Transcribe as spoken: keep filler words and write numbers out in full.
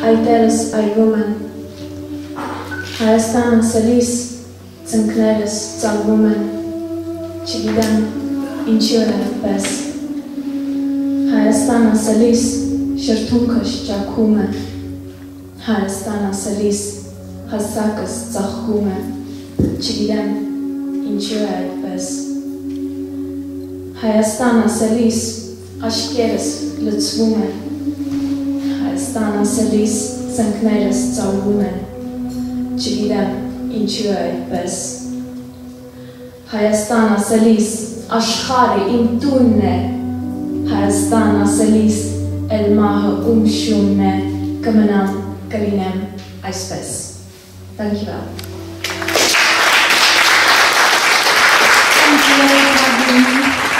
այտերս այրվում են, Հայաստանը սելիս ծնկներս ծալվում են, չգիտեմ ինչու է պես, Հայաստանը սելիս շրթունքս ճակում է, Հայաստանը սելիս հասակս ծաղկում է, չգիտեմ ինչու է այդպես, Հայաստանը սելիս աշկերս լծվում է, Հայաստանը սելիս ծնկներս ծալվում են, չգիտեմ ինչու է այդպես, Հայաստան ասելիս աշխարհը իմ տունն է, Հայաստան ասելիս էլ մահը ում շունն է, կմնամ, կլինեմ այսպես։ Thank you all. Thank you, Taguhi.